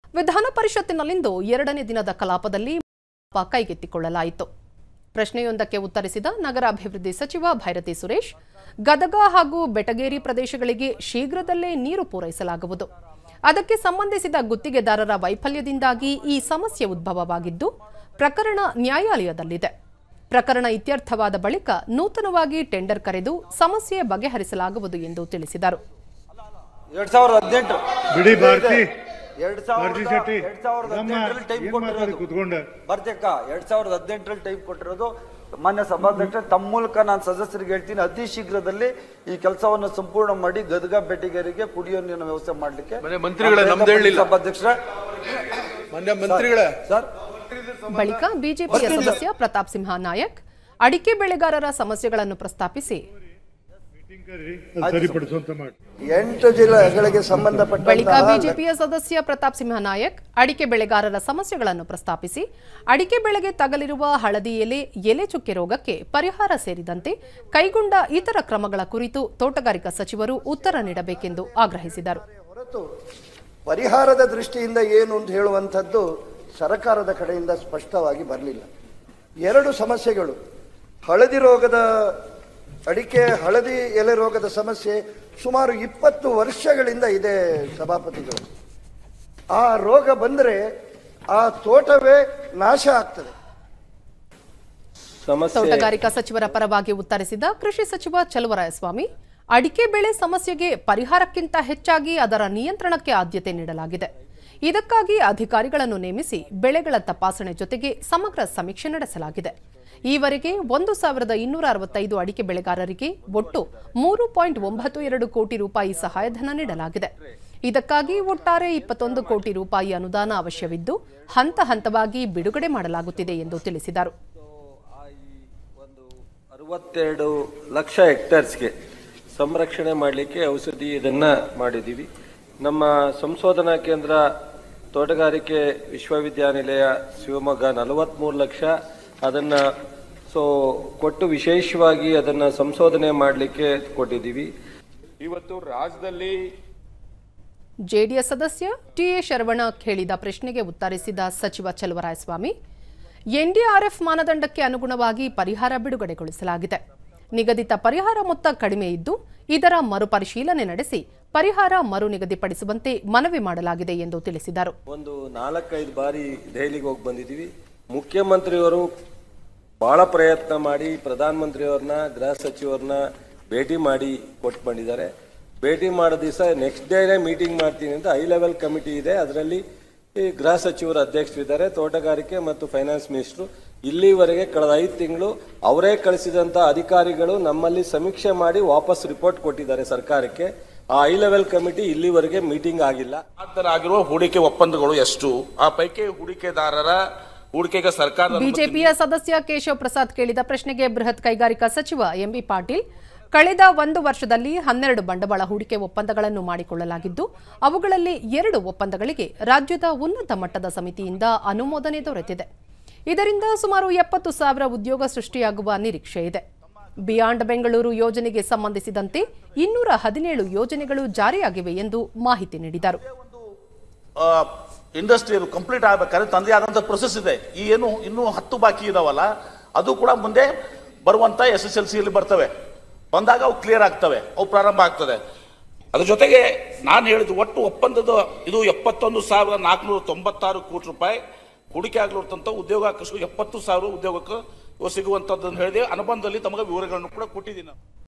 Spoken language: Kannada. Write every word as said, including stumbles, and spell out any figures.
ವಿಧಾನ ಪರಿಷತ್ತಿನಲ್ಲಿಂದು ಎರಡನೇ ದಿನದ ಕಲಾಪದಲ್ಲಿ ಕೈಗೆತ್ತಿಕೊಳ್ಳಲಾಯಿತು. ಪ್ರಶ್ನೆಯೊಂದಕ್ಕೆ ಉತ್ತರಿಸಿದ ನಗರಾಭಿವೃದ್ಧಿ ಸಚಿವ ಭೈರತಿ ಸುರೇಶ್, ಗದಗ ಹಾಗೂ ಬೆಟಗೇರಿ ಪ್ರದೇಶಗಳಿಗೆ ಶೀಘ್ರದಲ್ಲೇ ನೀರು ಪೂರೈಸಲಾಗುವುದು. ಅದಕ್ಕೆ ಸಂಬಂಧಿಸಿದ ಗುತ್ತಿಗೆದಾರರ ವೈಫಲ್ಯದಿಂದಾಗಿ ಈ ಸಮಸ್ಯೆ ಉದ್ಭವವಾಗಿದ್ದು, ಪ್ರಕರಣ ನ್ಯಾಯಾಲಯದಲ್ಲಿದೆ. ಪ್ರಕರಣ ಇತ್ಯರ್ಥವಾದ ಬಳಿಕ ನೂತನವಾಗಿ ಟೆಂಡರ್ ಕರೆದು ಸಮಸ್ಯೆ ಬಗೆಹರಿಸಲಾಗುವುದು ಎಂದು ತಿಳಿಸಿದರು. ಎರಡ್ ಸಾವಿರದ ಹದಿನೆಂಟು ಬಿಡಿ ಭಾರತಿ ಎರಡ್ ಸಾವಿರದ ಎರಡ್ ಸಾವಿರದ ಹದಿನೆಂಟರಲ್ಲಿ ಟೈಮ್ ಕೊಟ್ಟಿರೋದು ಬರ್ತಿಕ್ಕ ಎರಡ್ ಸಾವಿರದ ಹದಿನೆಂಟರಲ್ಲಿ ಟೈಮ್ ಕೊಟ್ಟಿರೋದು ಮಾನ್ಯ ಸಭಾಧ್ಯಕ್ಷ, ತಮ್ಮ ಮೂಲಕ ನಾನು ಸದಸ್ಯರಿಗೆ ಹೇಳ್ತೀನಿ, ಅತಿ ಶೀಘ್ರದಲ್ಲಿ ಈ ಕೆಲಸವನ್ನು ಸಂಪೂರ್ಣ ಮಾಡಿ ಗದಗ ಬೆಟ್ಟಿಗೇರಿಗೆ ಕುಡಿಯೋ ನೀರಿನ ವ್ಯವಸ್ಥೆ ಮಾಡಲಿಕ್ಕೆ ಸಭಾಧ್ಯಕ್ಷ ಮಾನ್ಯ ಮಂತ್ರಿಗಳೇ ಸರ್. ಬಳಿಕ ಬಿಜೆಪಿಯ ಸದಸ್ಯ ಪ್ರತಾಪ್ ಸಿಂಹ ನಾಯಕ್ ಅಡಿಕೆ ಬೆಳೆಗಾರರ ಸಮಸ್ಯೆಗಳನ್ನು ಪ್ರಸ್ತಾಪಿಸಿ ಎಂಟು ಜಿಲ್ಲೆಗಳಿಗೆ ಸಂಬಂಧಪಟ್ಟ ಬಳಿಕ ಬಿಜೆಪಿಯ ಸದಸ್ಯ ಪ್ರತಾಪ್ ಸಿಂಹ ನಾಯಕ್ ಅಡಿಕೆ ಬೆಳೆಗಾರರ ಸಮಸ್ಯೆಗಳನ್ನು ಪ್ರಸ್ತಾಪಿಸಿ ಅಡಿಕೆ ಬೆಳೆಗೆ ತಗಲಿರುವ ಹಳದಿ ಎಲೆ ಎಲೆ ಚುಕ್ಕೆ ರೋಗಕ್ಕೆ ಪರಿಹಾರ ಸೇರಿದಂತೆ ಕೈಗೊಂಡ ಇತರ ಕ್ರಮಗಳ ಕುರಿತು ತೋಟಗಾರಿಕಾ ಸಚಿವರು ಉತ್ತರ ನೀಡಬೇಕೆಂದು ಆಗ್ರಹಿಸಿದರು. ಹೊರತು ಪರಿಹಾರದ ದೃಷ್ಟಿಯಿಂದ ಏನು ಅಂತ ಹೇಳುವಂಥದ್ದು ಸರ್ಕಾರದ ಕಡೆಯಿಂದ ಸ್ಪಷ್ಟವಾಗಿ ಬರಲಿಲ್ಲ. ಎರಡು ಸಮಸ್ಯೆಗಳು, ಹಳದಿ ರೋಗದ ಅಡಿಕೆ ಹಳದಿ ಎಲೆ ರೋಗದ ಸಮಸ್ಯೆ ಸುಮಾರು ಇಪ್ಪತ್ತು ವರ್ಷಗಳಿಂದ ಇದೆ ಸಭಾಪತಿಗಳು. ಆ ರೋಗ ಬಂದರೆ ಆ ತೋಟವೇ ನಾಶ ಆಗ್ತದೆ. ತೋಟಗಾರಿಕಾ ಸಚಿವರ ಪರವಾಗಿ ಉತ್ತರಿಸಿದ ಕೃಷಿ ಸಚಿವ ಚಲುವರಾಯಸ್ವಾಮಿ, ಅಡಿಕೆ ಬೆಳೆ ಸಮಸ್ಯೆಗೆ ಪರಿಹಾರಕ್ಕಿಂತ ಹೆಚ್ಚಾಗಿ ಅದರ ನಿಯಂತ್ರಣಕ್ಕೆ ಆದ್ಯತೆ ನೀಡಲಾಗಿದೆ. ಇದಕ್ಕಾಗಿ ಅಧಿಕಾರಿಗಳನ್ನು ನೇಮಿಸಿ ಬೆಳೆಗಳ ತಪಾಸಣೆ ಜೊತೆಗೆ ಸಮಗ್ರ ಸಮೀಕ್ಷೆ ನಡೆಸಲಾಗಿದೆ. ಈವರೆಗೆ ಒಂದು ಸಾವಿರದ ಇನ್ನೂರ ಅರವತ್ತೈದು ಅಡಿಕೆ ಬೆಳೆಗಾರರಿಗೆ ಒಟ್ಟು ಮೂರು ಪಾಯಿಂಟ್ ಒಂಬತ್ತು ಎರಡು ಕೋಟಿ ರೂಪಾಯಿ ಸಹಾಯಧನ ನೀಡಲಾಗಿದೆ. ಇದಕ್ಕಾಗಿ ಒಟ್ಟಾರೆ ಇಪ್ಪತ್ತೊಂದು ಕೋಟಿ ರೂಪಾಯಿ ಅನುದಾನ ಅವಶ್ಯವಿದ್ದು ಹಂತ ಹಂತವಾಗಿ ಬಿಡುಗಡೆ ಮಾಡಲಾಗುತ್ತಿದೆ ಎಂದು ತಿಳಿಸಿದರು. ಅರವತ್ತೆರಡು ಲಕ್ಷ ಹೆಕ್ಟೇರ್ಸ್ಗೆ ಸಂರಕ್ಷಣೆ ಮಾಡಲಿಕ್ಕೆ ಔಷಧಿ ಇದನ್ನ ಮಾಡಿದ್ದೀವಿ. ನಮ್ಮ ಸಂಶೋಧನಾ ಕೇಂದ್ರ ತೋಟಗಾರಿಕೆ ವಿಶ್ವವಿದ್ಯಾನಿಲಯ ಶಿವಮೊಗ್ಗ ನಲವತ್ಮೂರು ಲಕ್ಷ ಅದನ್ನ ಸೊ ಕೊಟ್ಟು ವಿಶೇಷವಾಗಿ ಅದನ್ನ ಸಂಶೋಧನೆ ಮಾಡಲಿಕ್ಕೆ ಕೊಟ್ಟಿದ್ದೀವಿ. ಇವತ್ತು ರಾಜ್ಯದಲ್ಲಿ ಜೆಡಿಎಸ್ ಸದಸ್ಯ ಟಿಎ ಶರವಣ ಕೇಳಿದ ಪ್ರಶ್ನೆಗೆ ಉತ್ತರಿಸಿದ ಸಚಿವ ಚಲುವರಾಯಸ್ವಾಮಿ, ಎನ್ಡಿಆರ್ಎಫ್ ಮಾನದಂಡಕ್ಕೆ ಅನುಗುಣವಾಗಿ ಪರಿಹಾರ ಬಿಡುಗಡೆಗೊಳಿಸಲಾಗಿದೆ. ನಿಗದಿತ ಪರಿಹಾರ ಮೊತ್ತ ಕಡಿಮೆ ಇದ್ದು ಇದರ ಮರುಪರಿಶೀಲನೆ ನಡೆಸಿ ಪರಿಹಾರ ಮರು ನಿಗದಿಪಡಿಸುವಂತೆ ಮನವಿ ಮಾಡಲಾಗಿದೆ ಎಂದು ತಿಳಿಸಿದರು. ಒಂದು ನಾಲ್ಕೈದು ಬಾರಿ ದೆಹಲಿಗೆ ಹೋಗಿ ಬಂದಿದ್ದೀವಿ. ಮುಖ್ಯಮಂತ್ರಿಯವರು ಬಹಳ ಪ್ರಯತ್ನ ಮಾಡಿ ಪ್ರಧಾನಮಂತ್ರಿಯವ್ರನ್ನ ಗೃಹ ಸಚಿವರನ್ನ ಭೇಟಿ ಮಾಡಿ ಕೊಟ್ಟು ಬಂದಿದ್ದಾರೆ. ಭೇಟಿ ಮಾಡೋ ದಿವಸ ನೆಕ್ಸ್ಟ್ ಡೇನೇ ಮೀಟಿಂಗ್ ಮಾಡ್ತೀನಿ ಅಂತ ಹೈ ಲೆವೆಲ್ ಕಮಿಟಿ ಇದೆ. ಅದರಲ್ಲಿ ಈ ಗೃಹ ಸಚಿವರ ಅಧ್ಯಕ್ಷರಿದ್ದಾರೆ, ತೋಟಗಾರಿಕೆ ಮತ್ತು ಫೈನಾನ್ಸ್ ಮಿನಿಸ್ಟ್ರು. ಇಲ್ಲಿವರೆಗೆ ಕಳೆದ ಐದು ತಿಂಗಳು ಅವರೇ ಕಳಿಸಿದಂತ ಅಧಿಕಾರಿಗಳು ನಮ್ಮಲ್ಲಿ ಸಮೀಕ್ಷೆ ಮಾಡಿ ವಾಪಸ್ ರಿಪೋರ್ಟ್ ಕೊಟ್ಟಿದ್ದಾರೆ ಸರ್ಕಾರಕ್ಕೆ. ಆ ಹೈ ಲೆವೆಲ್ ಕಮಿಟಿ ಇಲ್ಲಿವರೆಗೆ ಮೀಟಿಂಗ್ ಆಗಿಲ್ಲ. ಆಗಿರುವ ಹೂಡಿಕೆ ಒಪ್ಪಂದಗಳು ಎಷ್ಟು, ಆ ಪೈಕಿ ಹೂಡಿಕೆದಾರರ ಹೂಡಿಕೆಗೆ ಸರ್ಕಾರ. ಬಿಜೆಪಿಯ ಸದಸ್ಯ ಕೇಶವ್ ಪ್ರಸಾದ್ ಕೇಳಿದ ಪ್ರಶ್ನೆಗೆ ಬೃಹತ್ ಕೈಗಾರಿಕಾ ಸಚಿವ ಎಂಬಿ ಪಾಟೀಲ್, ಕಳೆದ ಒಂದು ವರ್ಷದಲ್ಲಿ ಹನ್ನೆರಡು ಬಂಡವಾಳ ಹೂಡಿಕೆ ಒಪ್ಪಂದಗಳನ್ನು ಮಾಡಿಕೊಳ್ಳಲಾಗಿದ್ದು ಅವುಗಳಲ್ಲಿ ಎರಡು ಒಪ್ಪಂದಗಳಿಗೆ ರಾಜ್ಯದ ಉನ್ನತ ಮಟ್ಟದ ಸಮಿತಿಯಿಂದ ಅನುಮೋದನೆ ದೊರೆತಿದೆ. ಇದರಿಂದ ಸುಮಾರು ಎಪ್ಪತ್ತು ಸಾವಿರ ಉದ್ಯೋಗ ಸೃಷ್ಟಿಯಾಗುವ ನಿರೀಕ್ಷೆ ಇದೆ. ಬಿಯಾಂಡ್ ಬೆಂಗಳೂರು ಯೋಜನೆಗೆ ಸಂಬಂಧಿಸಿದಂತೆ ಇನ್ನೂರ ಹದಿನೇಳು ಯೋಜನೆಗಳು ಜಾರಿಯಾಗಿವೆ ಎಂದು ಮಾಹಿತಿ ನೀಡಿದರು. ಇಂಡಸ್ಟ್ರಿ ಕಂಪ್ಲೀಟ್ ಆಗಬೇಕಾದ್ರೆ ತಂದೆ ಆದಂತ ಪ್ರೊಸೆಸ್ ಇದೆ. ಈ ಏನು ಇನ್ನೂ ಹತ್ತು ಬಾಕಿ ಇದಾವಲ್ಲ, ಅದು ಕೂಡ ಮುಂದೆ ಬರುವಂತ ಎಸ್ ಎಸ್ ಎಲ್ ಸಿಯಲ್ಲಿ ಬರ್ತವೆ. ಬಂದಾಗ ಅವು ಕ್ಲಿಯರ್ ಆಗ್ತವೆ, ಅವು ಪ್ರಾರಂಭ ಆಗ್ತದೆ. ಅದ್ರ ಜೊತೆಗೆ ನಾನು ಹೇಳಿದ್ದು ಒಟ್ಟು ಒಪ್ಪಂದದ ಇದು ಎಪ್ಪತ್ತೊಂದು ಸಾವಿರ ನಾಲ್ಕುನೂರ ತೊಂಬತ್ತಾರು ಕೋಟಿ ರೂಪಾಯಿ ಹೂಡಿಕೆ ಆಗ್ಲಿರ್ತಂತ ಉದ್ಯೋಗಾವಕಾಶ ಎಪ್ಪತ್ತು ಸಾವಿರ ಉದ್ಯೋಗಕ್ಕೆ ಸಿಗುವಂತದ್ದನ್ನು ಹೇಳಿದೆ. ಅನುಬಂಧದಲ್ಲಿ ತಮಗೆ ವಿವರಗಳನ್ನು ಕೂಡ ಕೊಟ್ಟಿದ್ದೀನಿ.